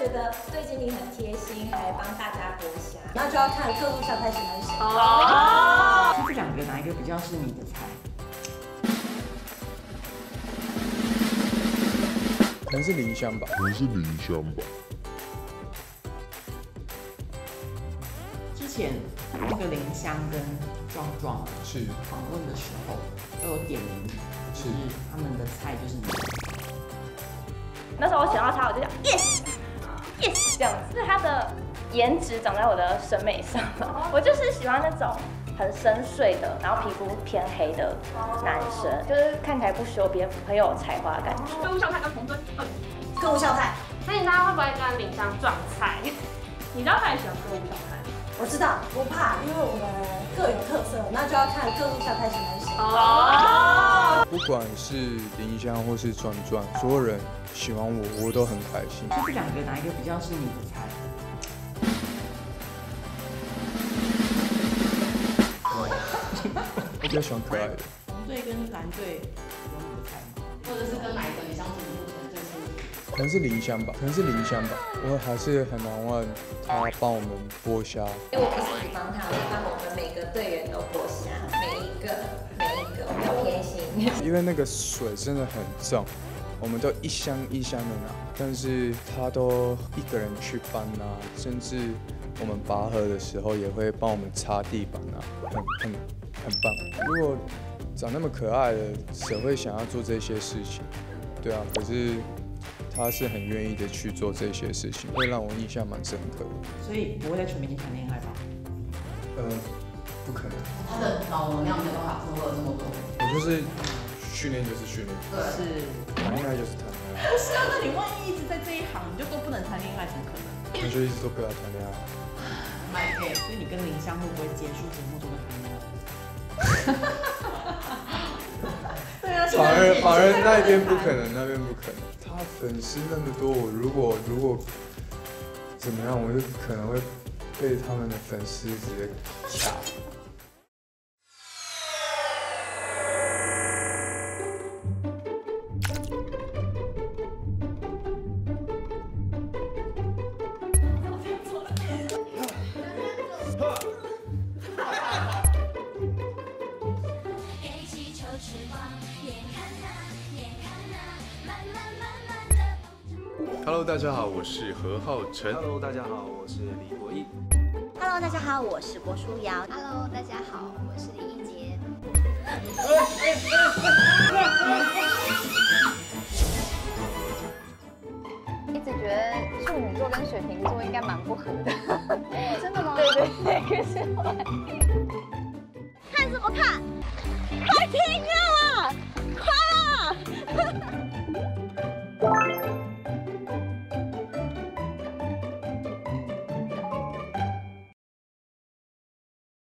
觉得对经理很贴心，还帮大家剥虾，那就要看各路小菜喜欢谁。 这两个哪一个比较是你的菜？ 可能是林香吧。 之前那个林香跟壮壮是访问的时候，都有点名，就是他们的菜就是你。 那时候我想到他，我就讲 yes yes 这样子，就是他的颜值长在我的审美上嘛。我就是喜欢那种很深邃的，然后皮肤偏黑的男生，就是看起来不修边幅，很有才华的感觉。 歌舞笑菜跟红墩， 歌舞笑菜， 那你知道他会不会跟林香撞菜？你知道他也喜欢歌舞笑菜？ 我知道，不怕，因为我们各有特色，那就要看各路小菜喜欢谁。 不管是林香或是转转，所有人喜欢我，我都很开心。 这两个哪一个比较是你的菜？ 我比较喜欢可爱的。 红队跟蓝队有你的菜吗？或者是跟哪一个你相处目前最舒服？ 可能是林香吧，我还是很难忘他帮我们剥虾。 因为我不是只帮他，我帮我们每个队员都剥虾，每一个，我们都贴心。 因为那个水真的很重，我们都一箱一箱的拿，但是他都一个人去搬啊，甚至我们拔河的时候也会帮我们擦地板啊，很棒。如果长那么可爱的，谁会想要做这些事情？对啊，可是他是很愿意的去做这些事情，会让我印象蛮深刻的。 所以不会在全民谈恋爱吧？ 不可能。 他的脑容量没有办法负荷这么多。 我就是训练就是训练， 对，是谈恋爱就是谈恋爱。 不是啊？那你万一一直在这一行，你就都不能谈恋爱，怎么可能？ 那就一直都不要谈恋爱。 My God！所以你跟林香会不会结束节目中的谈恋爱？对啊， 反而那边不可能，那边不可能。他粉丝那么多，我如果怎么样，我就可能会被他们的粉丝直接打。Hello， 大家好，我是何浩晨。 Hello， 大家好，我是李国毅。 Hello， 大家好，我是郭书瑶。Hello， 大家好，我是李一杰。一直觉得处女座跟水瓶座应该蛮不合的。真的吗？对，可是后来。